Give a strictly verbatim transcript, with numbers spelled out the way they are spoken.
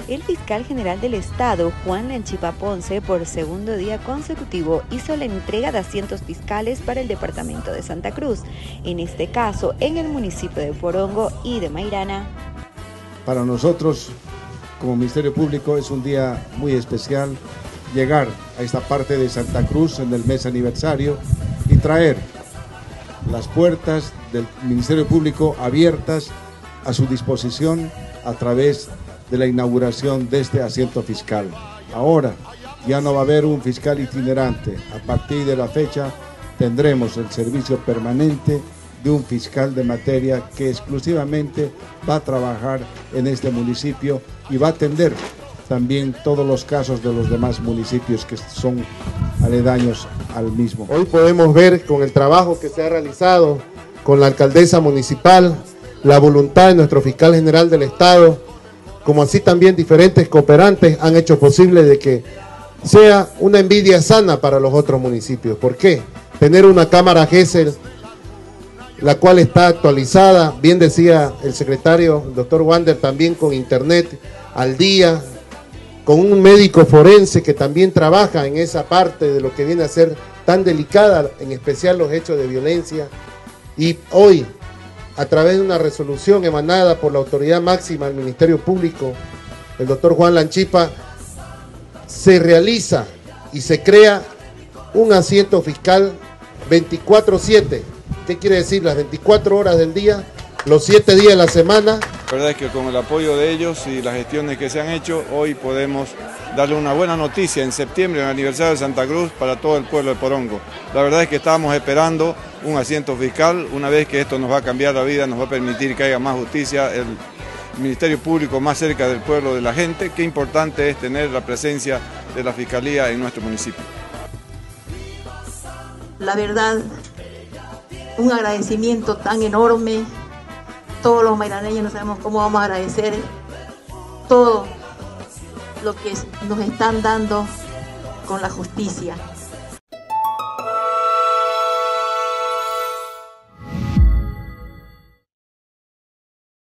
El fiscal general del Estado, Juan Lanchipa Ponce, por segundo día consecutivo hizo la entrega de asientos fiscales para el departamento de Santa Cruz, en este caso en el municipio de Porongo y de Mairana. Para nosotros, como Ministerio Público, es un día muy especial llegar a esta parte de Santa Cruz en el mes aniversario y traer las puertas del Ministerio Público abiertas a su disposición a través de la inauguración de este asiento fiscal. Ahora ya no va a haber un fiscal itinerante. A partir de la fecha tendremos el servicio permanente de un fiscal de materia que exclusivamente va a trabajar en este municipio y va a atender también todos los casos de los demás municipios que son aledaños al mismo. Hoy podemos ver con el trabajo que se ha realizado con la alcaldesa municipal, la voluntad de nuestro fiscal general del Estado, como así también diferentes cooperantes han hecho posible de que sea una envidia sana para los otros municipios. ¿Por qué? Tener una cámara Gesell, la cual está actualizada, bien decía el secretario, el doctor Wander, también con internet al día, con un médico forense que también trabaja en esa parte de lo que viene a ser tan delicada, en especial los hechos de violencia. Y hoy, a través de una resolución emanada por la autoridad máxima del Ministerio Público, el doctor Juan Lanchipa, se realiza y se crea un asiento fiscal veinticuatro siete. ¿Qué quiere decir? Las veinticuatro horas del día, los siete días de la semana. La verdad es que con el apoyo de ellos y las gestiones que se han hecho, hoy podemos darle una buena noticia en septiembre, en el aniversario de Santa Cruz, para todo el pueblo de Porongo. La verdad es que estábamos esperando un asiento fiscal. Una vez que esto nos va a cambiar la vida, nos va a permitir que haya más justicia, el Ministerio Público más cerca del pueblo, de la gente. Qué importante es tener la presencia de la Fiscalía en nuestro municipio. La verdad, un agradecimiento tan enorme. Todos los mairaneños no sabemos cómo vamos a agradecer todo lo que nos están dando con la justicia.